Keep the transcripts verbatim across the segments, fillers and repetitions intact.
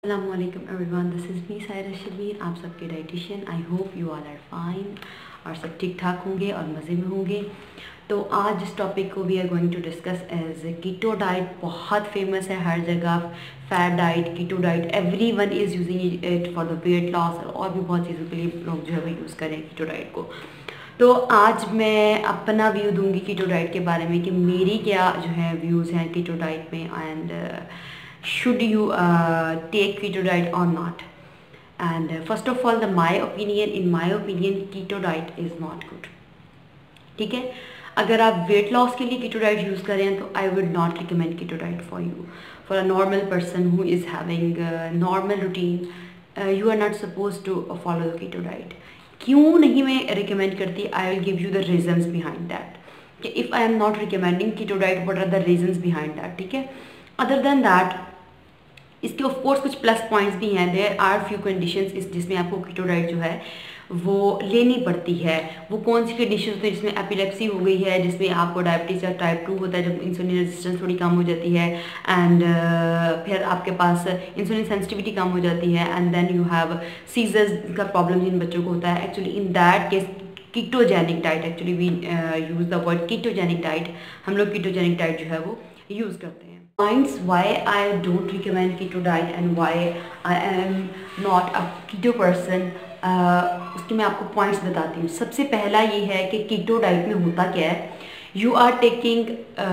Assalamualaikum everyone, this is me Saira Shabir, आप सबके dietitian. I hope you all are fine और सब ठीक ठाक होंगे और मज़े में होंगे। तो आज जिस टॉपिक को we are going to discuss as keto diet, बहुत फेमस है हर जगह। Fat diet, keto diet, every one is using it for the weight loss और भी बहुत चीज़ों के लिए लोग जो है वो यूज़ करें कीटो डाइट को। तो आज मैं अपना व्यू दूंगी कीटो डाइट के बारे में कि मेरी क्या जो है व्यूज़ हैं कीटो डाइट में, and should you uh, take keto diet or not. And uh, first of all, the my opinion in my opinion keto diet is not good. ठीक है, अगर आप वेट लॉस के लिए कीटो डाइट यूज़ करें तो I would not recommend keto diet for you. For a normal person who is having normal routine, you are not suppose to follow the keto diet. क्यों नहीं मैं recommend करती? I will give you the reasons behind that कि if I am not recommending keto diet, what are the reasons behind that. ठीक है, other than that इसके of course कुछ plus points भी हैं। देयर आर फ्यू कंडीशंस इस जिसमें आपको कीटो डाइट जो है वो लेनी पड़ती है। वो कौन सी कंडीशंस होती है? जिसमें एपिलेप्सी हो गई है, जिसमें आपको डायबिटीज़ या टाइप टू होता है, जब इंसुलिन रेजिस्टेंस थोड़ी कम हो जाती है, एंड uh, फिर आपके पास इंसुलिन सेंसिटिविटी कम हो जाती है, and then you have seizures का प्रॉब्लम जिन बच्चों को होता है। Actually in that case ketogenic diet, actually we use the word ketogenic diet, हम लोग कीटोजेनिक डाइट जो है वो यूज़ करते हैं। Points why I don't recommend keto diet and why I am not a keto person, uh, उसके मैं आपको पॉइंट्स बताती हूँ। सबसे पहला ये है कि कीटो डाइट में होता क्या है, you are taking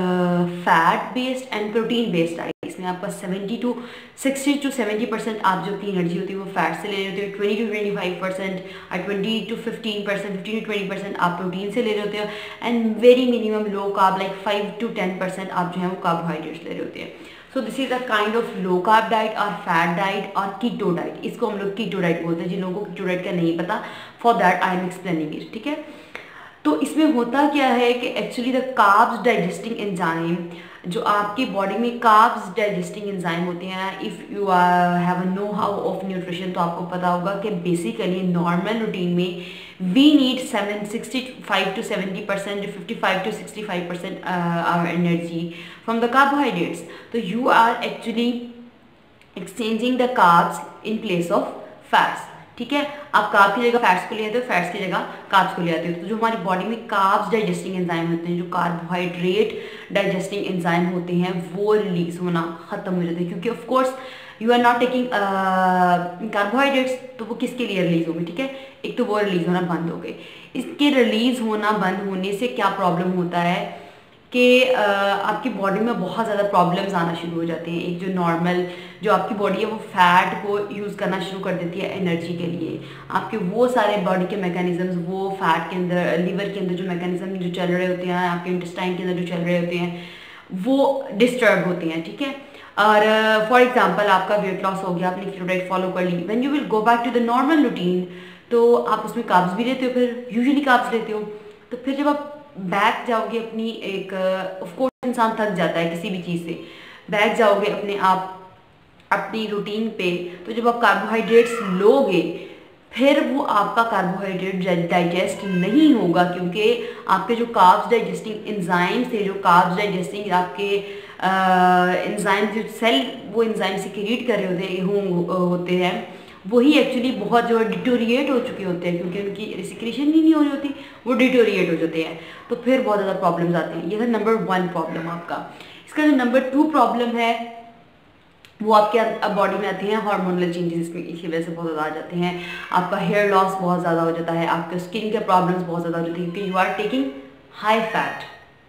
fat based and protein based diet. इसमें आपका seventy to sixty to seventy percent आप जो अपनी एनर्जी होती है वो फैट से ले रहे होते हो, twenty to twenty five percent twenty to fifteen percent fifteen to twenty percent आप प्रोटीन से ले रहे होते हो, and very minimum low carb like five to ten percent आप जो है वो कार्बोहाइड्रेट्स ले रहे होते हैं। So this is a kind of low carb diet और फैट डाइट और कीटो डाइट। इसको हम लोग कीटो डाइट बोलते हैं। जिन लोगों को कीटो डाइट का नहीं पता, for that I am explaining it. ठीक है, तो इसमें होता क्या है कि actually the carbs digesting enzyme, जो आपकी बॉडी में कार्ब्स डाइजेस्टिंग एंजाइम होते हैं, if you have a know how of nutrition तो आपको पता होगा कि बेसिकली नॉर्मल रूटीन में we need seven sixty five to seventy percent fifty five to sixty five percent our energy from the carbohydrates. तो you are actually exchanging the carbs in place of fats. ठीक है, आप carb की जगह fats को ले आते हो, फैट्स की जगह कार्ब्स को ले आते हो। तो जो हमारी बॉडी में कार्ब्स डाइजेस्टिंग एंजाइम होते हैं, जो कार्बोहाइड्रेट डाइजेस्टिंग एंजाइम होते हैं, वो रिलीज होना खत्म हो जाते हैं, क्योंकि of course you are not taking carbohydrates, तो वो किसके लिए रिलीज होंगे? ठीक है, एक तो वो रिलीज होना बंद हो गए। इसके रिलीज होना बंद होने से क्या प्रॉब्लम होता है कि आपकी बॉडी में बहुत ज़्यादा प्रॉब्लम्स आना शुरू हो जाते हैं। एक जो नॉर्मल जो आपकी बॉडी है वो फैट को यूज़ करना शुरू कर देती है एनर्जी के लिए। आपके वो सारे बॉडी के मैकेनिज्म्स, वो फैट के अंदर, लीवर के अंदर जो मैकेनिज्म जो चल रहे होते हैं, आपके इंटेस्टाइन के अंदर जो चल रहे होते हैं, वो डिस्टर्ब होते हैं। ठीक है, और फॉर एग्जाम्पल आपका वेट लॉस हो गया, आपने कीटो डाइट फॉलो कर ली, when you will go back to the normal routine तो आप उसमें कार्ब्स भी लेते हो, फिर यूजुअली कार्ब्स लेते हो, तो फिर जब आप बैक जाओगे अपनी एक, ऑफ कोर्स इंसान थक जाता है किसी भी चीज़ से, बैक जाओगे अपने आप अपनी रूटीन पे, तो जब आप कार्बोहाइड्रेट्स लोगे फिर वो आपका कार्बोहाइड्रेट डाइजेस्ट नहीं होगा, क्योंकि आपके जो कार्ब्स डाइजेस्टिंग एंजाइम्स थे, जो कार्ब्स डाइजेस्टिंग आपके एंजाइम जो सेल वो एंजाइम सिक्रीट कर रहे होते हो, होते हैं, वही एक्चुअली बहुत जो डिटोरिएट हो चुके होते हैं, क्योंकि उनकी सिक्रेशन ही नहीं हो रही होती, वो डिटोरिएट हो जाते हैं, तो फिर बहुत ज़्यादा प्रॉब्लम्स आते हैं। ये था नंबर वन प्रॉब्लम आपका। इसका जो नंबर टू प्रॉब्लम है वो आपके बॉडी में आती हैं हार्मोनल चेंजेस, इसमें इसी वजह से बहुत ज़्यादा आ जाते हैं। आपका हेयर लॉस बहुत ज़्यादा हो जाता है, आपके स्किन के प्रॉब्लम्स बहुत ज़्यादा हो जाती हैं, क्योंकि you are taking high fat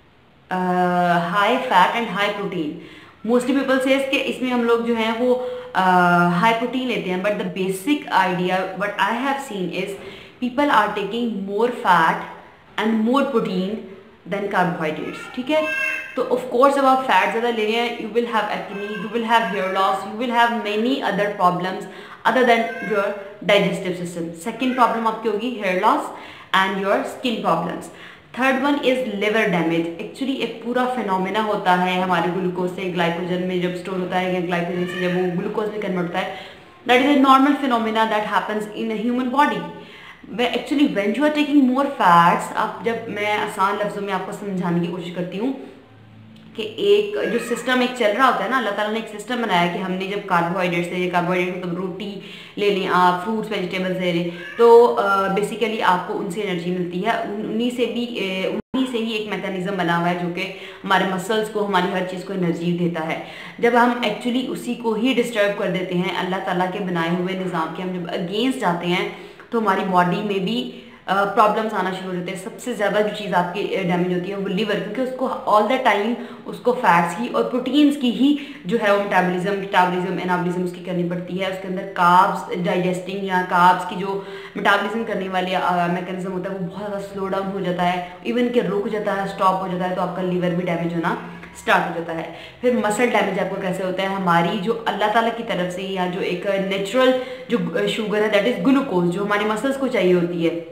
high fat and high protein. Mostly people says कि इसमें हम लोग जो हैं वो हाई प्रोटीन लेते हैं, but the basic idea what I have seen is people are taking more fat and more protein than carbohydrates. ठीक है, तो ऑफ कोर्स जब आप फैट ज़्यादा ले रहे हैं, you will have acne, you will have hair loss, you will have many other problems other than your digestive system. Second problem आपकी होगी hair loss and your skin problems. Third one is liver damage. Actually एक पूरा phenomena होता है हमारे glucose से glycogen में जब स्टोर होता है, या ग्लाइकोजन से जब वो ग्लूकोज में कन्वर्ट होता है, that is a normal phenomena that happens in a human body. Actually when you are taking more fats, आप जब मैं आसान लफ्जों में आपको समझाने की कोशिश करती हूँ कि एक जो सिस्टम एक चल रहा होता है ना, अल्लाह ताला ने एक सिस्टम बनाया कि हमने जब कार्बोहाइड्रेट से, कार्बोहाइड्रेट मतलब रोटी ले लें आप, फ्रूट्स वेजिटेबल्स ले लें, तो बेसिकली आपको उनसे एनर्जी मिलती है। उन्हीं से भी उन्हीं से ही एक मैकेनिज्म बना हुआ है जो कि हमारे मसल्स को, हमारी हर चीज़ को एनर्जी देता है। जब हम एक्चुअली उसी को ही डिस्टर्ब कर देते हैं, अल्लाह ताला के बनाए हुए निज़ाम के हम जब अगेंस्ट जाते हैं, तो हमारी बॉडी में भी प्रॉब्लम्स uh, आना शुरू हो जाते हैं। सबसे ज़्यादा जो चीज़ आपकी डैमेज होती है वो लिवर, क्योंकि उसको ऑल द टाइम उसको फैट्स की और प्रोटीन्स की ही जो है वो मेटाबॉलिज्म मेटाबॉलिज्म एनाबॉलिज्म उसकी करनी पड़ती है। उसके अंदर कार्ब्स डाइजेस्टिंग या कार्ब्स की जो मेटाबॉलिज्म करने वाले मैकेनिज्म होता है वो बहुत ज़्यादा स्लो डाउन हो जाता है, इवन के रुक जाता है, स्टॉप हो जाता है, तो आपका लिवर भी डैमेज होना स्टार्ट हो जाता है। फिर मसल डैमेज आपको कैसे होता है, हमारी जो अल्लाह ताला की तरफ से या जो एक नेचुरल जो शुगर है दैट इज़ ग्लूकोज, जो हमारे मसल्स को चाहिए होती है,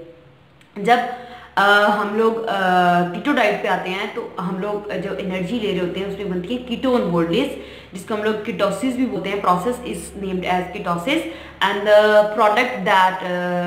जब आ, हम लोग कीटो डाइट पे आते हैं तो हम लोग जो एनर्जी ले रहे होते हैं उसमें बनती है कीटोन बॉडीज, जिसको हम लोग कीटोसिस भी बोलते हैं। Process is named as ketosis and the product that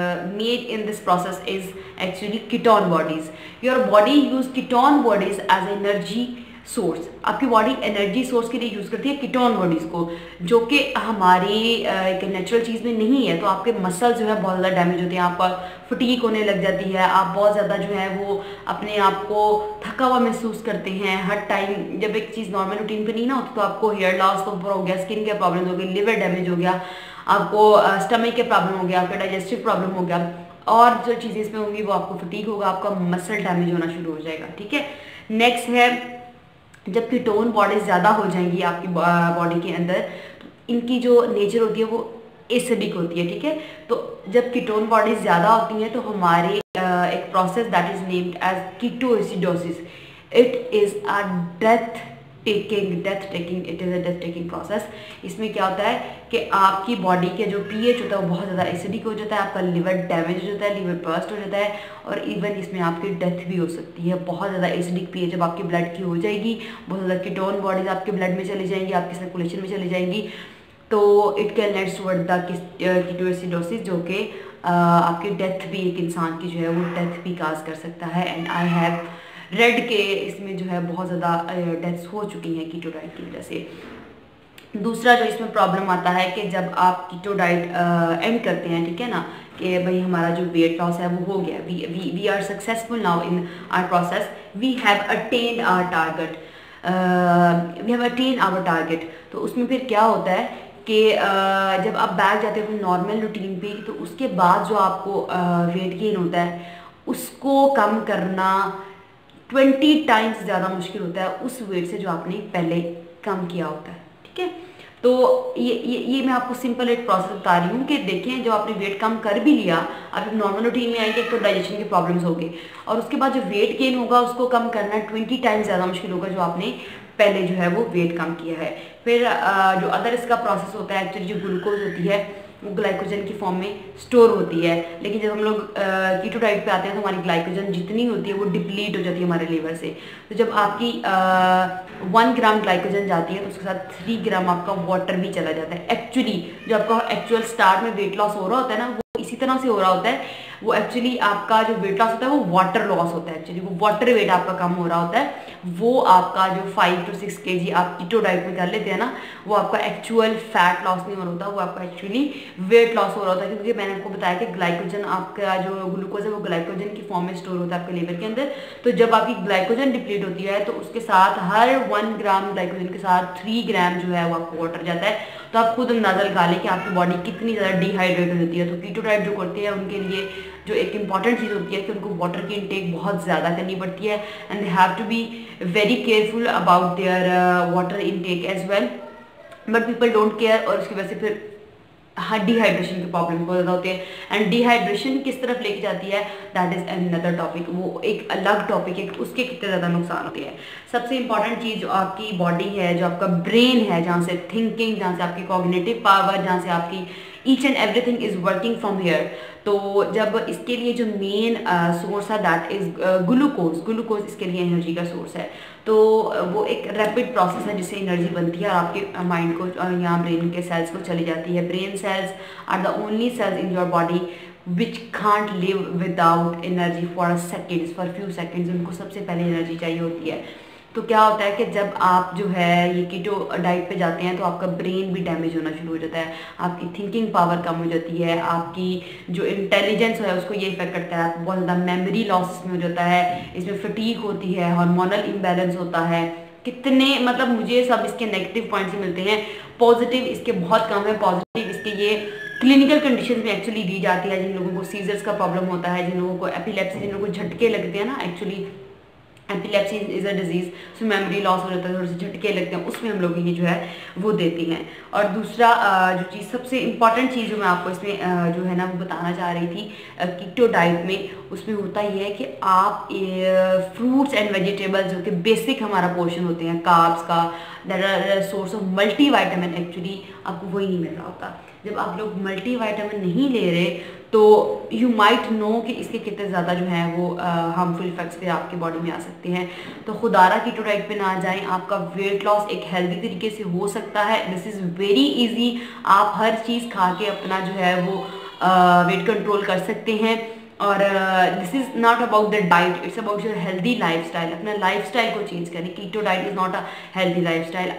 made in this process is actually ketone bodies. Your body use ketone bodies as energy source. आपकी बॉडी एनर्जी सोर्स के लिए use करती है कीटोन बॉडीज़ को, जो कि हमारी एक नेचुरल चीज़ में नहीं है। तो आपके मसल जो है बहुत ज़्यादा डैमेज होते हैं, आपका फटीक होने लग जाती है, आप बहुत ज़्यादा जो है वो अपने आप को थका हुआ महसूस करते हैं हर टाइम। जब एक चीज़ नॉर्मल रूटीन पे नहीं ना होती तो आपको हेयर लॉस तो हो गया, स्किन के प्रॉब्लम हो गई, लिवर डैमेज हो गया, आपको स्टमक के प्रॉब्लम हो गया, आपका डाइजेस्टिव प्रॉब्लम हो गया, और जो चीज़ें इसमें होंगी वो आपको फटीक होगा, आपका मसल डैमेज होना शुरू हो जाएगा। ठीक है, नेक्स्ट है जब कीटोन बॉडीज ज़्यादा हो जाएंगी आपकी बॉडी के अंदर, तो इनकी जो नेचर होती है वो एसिडिक होती है। ठीक है, तो जब कीटोन बॉडीज ज़्यादा होती हैं तो हमारे एक process that is named as ketoacidosis, it is a death taking death taking it is a death taking process. इसमें क्या होता है कि आपकी बॉडी के जो पीएच होता है वो बहुत ज़्यादा एसिडिक हो जाता है, आपका लिवर डैमेज हो जाता है, लिवर बर्स्ट हो जाता है, और इवन इसमें आपकी डेथ भी हो सकती है। बहुत ज़्यादा एसिडिक पीएच जब आपकी ब्लड की हो जाएगी, बहुत ज़्यादा कीटोन बॉडीज आपके ब्लड में चली जाएंगी, आपकी सर्कुलेशन में चली जाएंगी, तो it can leads toward the ketoacidosis, जो कि आपकी डेथ भी, एक इंसान की जो है वो डेथ भी काज कर सकता है। एंड आई हैव रेड के इसमें जो है बहुत ज़्यादा डेथ्स हो चुकी हैं कीटो डाइट की वजह से। दूसरा जो इसमें प्रॉब्लम आता है कि जब आप कीटो डाइट एंड करते हैं, ठीक है ना, कि भाई हमारा जो वेट लॉस है वो हो गया, we we we are successful now in our process, we have attend our target, we have attend our target. तो उसमें फिर क्या होता है कि uh, जब आप बैक जाते हो नॉर्मल रूटीन पे, तो उसके बाद जो आपको वेट uh, गेन होता है उसको कम करना ट्वेंटी टाइम्स ज़्यादा मुश्किल होता है उस वेट से जो आपने पहले कम किया होता है। ठीक है, तो ये ये ये मैं आपको सिंपल एक प्रोसेस बता रही हूँ कि देखें, जो आपने वेट कम कर भी लिया, आप नॉर्मल रूटीन में आएंगे तो डाइजेशन के प्रॉब्लम्स होंगे, और उसके बाद जो वेट गेन होगा उसको कम करना ट्वेंटी टाइम्स ज़्यादा मुश्किल होगा जो आपने पहले जो है वो वेट कम किया है। फिर जो अदर इसका प्रोसेस होता है, एक्चुअली जो ग्लूकोज होती है वो ग्लाइकोजन की फॉर्म में स्टोर होती है, लेकिन जब हम लोग कीटो डाइट पे आते हैं तो हमारी ग्लाइकोजन जितनी होती है वो डिप्लीट हो जाती है हमारे लीवर से। तो जब आपकी वन ग्राम ग्लाइकोजन जाती है तो उसके साथ थ्री ग्राम आपका वाटर भी चला जाता है। एक्चुअली जो आपका एक्चुअल स्टार्ट में वेट लॉस हो रहा होता है ना, वो इसी तरह से हो रहा होता है, वो एक्चुअली आपका जो वेट लॉस होता है वो वाटर लॉस होता है, एक्चुअली वो वाटर वेट आपका कम हो रहा होता है। वो आपका जो फाइव टू सिक्स के जी आप कीटो डाइट में कर लेते हैं ना, वो आपका एक्चुअल फैट लॉस नहीं हो रहा होता, वो आपका एक्चुअली वेट लॉस हो रहा होता है, क्योंकि मैंने आपको बताया कि ग्लाइकोजन, आपका जो ग्लूकोज है वो ग्लाइकोजन की फॉर्म में स्टोर होता है आपके लीवर के अंदर। तो जब आपकी ग्लाइकोजन डिप्लीट होती है तो उसके साथ हर वन ग्राम ग्लाइकोजन के साथ थ्री ग्राम जो है वो आपको वाटर जाता है। तो आप खुद अंदाजा लगा लें कि आपकी बॉडी कितनी ज़्यादा डिहाइड्रेट होती है। तो कीटो डाइट जो करते हैं उनके लिए जो एक इंपॉर्टेंट चीज़ होती है कि उनको वाटर की इनटेक बहुत ज़्यादा करनी पड़ती है, and they have to be very careful about their water intake as well, but people don't care, और उसकी वजह से फिर हाँ डिहाइड्रेशन के प्रॉब्लम बहुत ज़्यादा होते हैं। एंड डिहाइड्रेशन किस तरफ लेके जाती है दैट इज़ अनदर टॉपिक, वो एक अलग टॉपिक है, उसके कितने ज़्यादा नुकसान होते हैं। सबसे इंपॉर्टेंट चीज़ जो आपकी बॉडी है, जो आपका ब्रेन है, जहाँ से थिंकिंग, जहाँ से आपकी कॉग्निटिव पावर, जहाँ से आपकी each and everything is working from here. तो जब इसके लिए जो मेन सोर्स है दैट इज ग्लूकोज, ग्लूकोज इसके लिए एनर्जी का सोर्स है। तो वो एक रैपिड प्रोसेस है जिससे एनर्जी बनती है और आपके माइंड को, यहाँ ब्रेन के सेल्स को चली जाती है। Brain cells are the only cells in your body which can't live without energy for seconds, for few seconds. उनको सबसे पहले एनर्जी चाहिए होती है। तो क्या होता है कि जब आप जो है ये कीटो डाइट पे जाते हैं तो आपका ब्रेन भी डैमेज होना शुरू हो जाता है, आपकी थिंकिंग पावर कम हो जाती है, आपकी जो इंटेलिजेंस है उसको ये इफेक्ट करता है, आपको बहुत ज़्यादा मेमोरी लॉस में हो जाता है, इसमें फटीग होती है, हार्मोनल इम्बैलेंस होता है। कितने मतलब मुझे सब इसके नेगेटिव पॉइंट्स ही मिलते हैं, पॉजिटिव इसके बहुत कम है। पॉजिटिव इसके ये क्लिनिकल कंडीशन में एक्चुअली दी जाती है, जिन लोगों को सीजर्स का प्रॉब्लम होता है, जिन लोगों को एपिलेप्सी, जिन लोगों को झटके लगते हैं ना, actually epilepsy is a disease, उसमें मेमोरी लॉस हो जाता है, थोड़े से झटके लगते हैं, उसमें हम लोग ये जो है वो देती हैं। और दूसरा जो चीज़ सबसे इम्पॉर्टेंट चीज़ जो मैं आपको इसमें जो है ना वो बताना चाह रही थी कीटो डाइट में, उसमें होता ये है कि आप फ्रूट्स एंड वेजिटेबल्स जो कि बेसिक हमारा पोर्शन होते हैं कार्ब्स का, that are source of multi vitamin, actually आपको वही नहीं मिल रहा होता। जब आप लोग मल्टी वाइटामिन नहीं ले रहे तो यू माइट नो कि इसके कितने ज़्यादा जो हैं वो हार्मफुल इफेक्ट्स फिर आपकी बॉडी में आ सकते हैं। तो खुदारा कीटो डाइट पे ना जाएं, आपका वेट लॉस एक हेल्दी तरीके से हो सकता है। दिस इज़ वेरी इजी, आप हर चीज़ खा के अपना जो है वो वेट कंट्रोल कर सकते हैं। और this is not about the diet, it's about your healthy life style. अपना लाइफ स्टाइल को चेंज करें। Keto diet is not a healthy life style.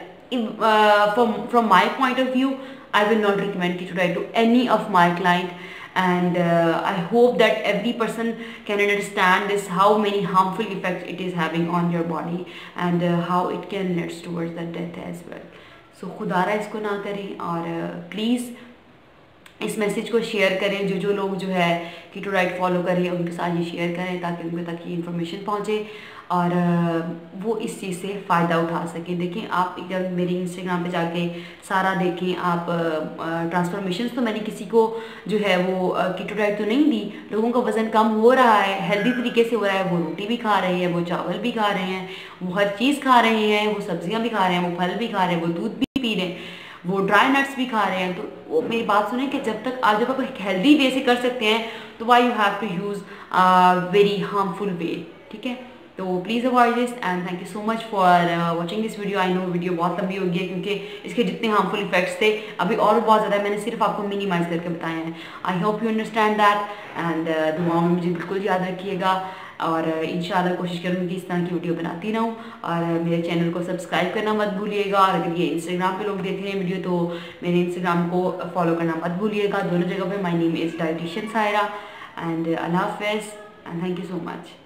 From my point of view, I will not recommend keto diet to any of my client, and uh, I hope that every person can understand this, how many harmful effects it is having on your body and uh, how it can lead towards the death as well. So खुदारा इसको ना करें और please uh, इस message को share करें। जो जो लोग जो है कीटो डाइट फॉलो करें उनके साथ ये शेयर करें ताकि उनके तक ये इन्फॉर्मेशन पहुँचे और वो इस चीज़ से फ़ायदा उठा सकें। देखें आप अगर मेरे इंस्टाग्राम पे जाके सारा देखें आप, ट्रांसफॉर्मेशंस तो मैंने किसी को जो है वो कीटो डाइट तो नहीं दी, लोगों का वज़न कम हो रहा है, हेल्दी तरीके से हो रहा है। वो रोटी भी खा रहे हैं, वो चावल भी खा रहे हैं, वो हर चीज़ खा रहे हैं, वो सब्जियाँ भी खा रहे हैं, वो फल भी खा रहे हैं, वो दूध भी पी रहे हैं, वो ड्राई नट्स भी खा रहे हैं। तो वो मेरी बात सुने कि जब तक आप जब आप हेल्दी वे से कर सकते हैं तो why you have to use very harmful way, ठीक है। तो please avoid this and thank you so much for watching this video. I know video बहुत लंबी हो गई है क्योंकि इसके जितने हार्मफुल इफेक्ट्स थे अभी और बहुत ज़्यादा है, मैंने सिर्फ आपको मिनिमाइज करके बताए हैं। I hope you understand that and दुआओं में मुझे बिल्कुल याद रखिएगा और इंशाल्लाह कोशिश करूँगी कि इस तरह की वीडियो बनाती रहूँ। और मेरे चैनल को सब्सक्राइब करना मत भूलिएगा और अगर ये इंस्टाग्राम पे लोग देख रहे हैं वीडियो तो मेरे इंस्टाग्राम को फॉलो करना मत भूलिएगा। दोनों जगह पे my name is dietitian Saira and अल्लाह हाफ़िज़ and thank you so much.